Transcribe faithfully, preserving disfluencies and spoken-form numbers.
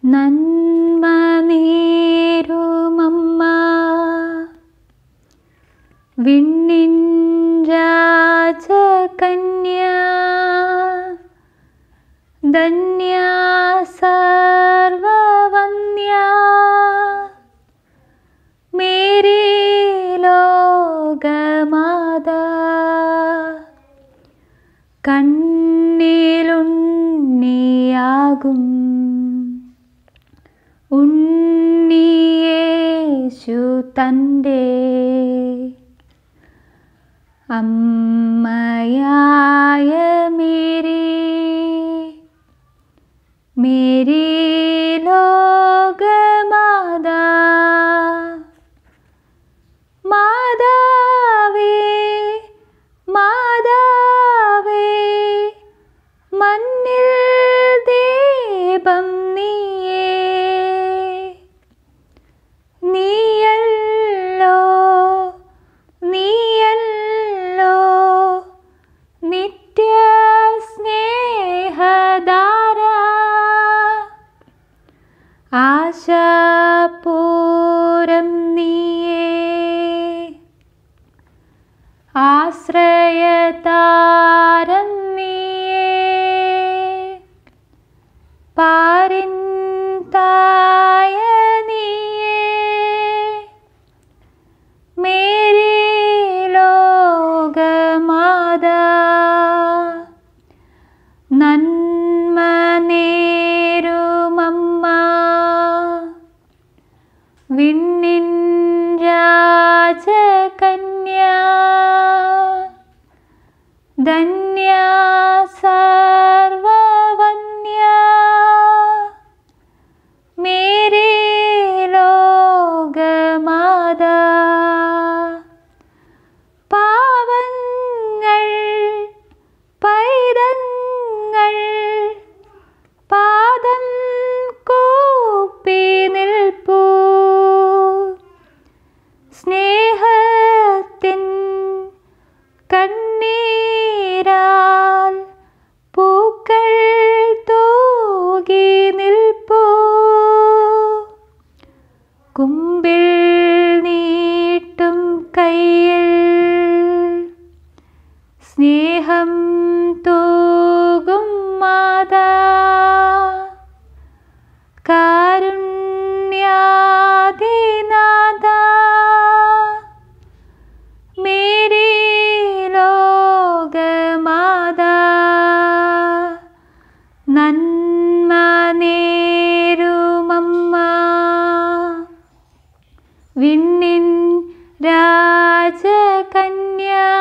നന്മ നേരുമമ്മ വിണ്ണിൻ രാജകന്യ ധന്യ സർവവന്യ മേരി ലോകമാതാ കണ്ണിലുണ്ണിയാകും ഉണ്ണിയേശു തൻ്റെ അമ്മയായ മേരി മേരി ലോകമാതാ മാതാവേ മാതാവേ മണ്ണിൽ ദീപം നീയേ നീയല്ലോ നീയല്ലോ നിത്യ സ്നേഹധാര ആശാപൂരം നീയേ ആശ്രയതാരം നീയേ പാരിൻ തായ നീയേ മേരി ലോകമാതാ നന്മ നേരുമമ്മ വിണ്ണിൻ രാജകന്യ ധന്യ സർവവന്യ മേരി ലോകമാതാ പാവങ്ങൾ പൈതങ്ങൾ പാദം കൂപ്പി നിൽപ്പൂ സ്നേഹത്തിൻ കണ്ണീരാൽ പൂക്കൾ തൂകി നിൽപ്പൂ കുമ്പിൾ നീട്ടും കയ്യിൽ സ്നേഹം തൂകും മാതാ കാരുണ്യാധിനാഥാ മേരി ലോകമാതാ നന്മ നേരുമമ്മ വിണ്ണിൻ രാജകന്യ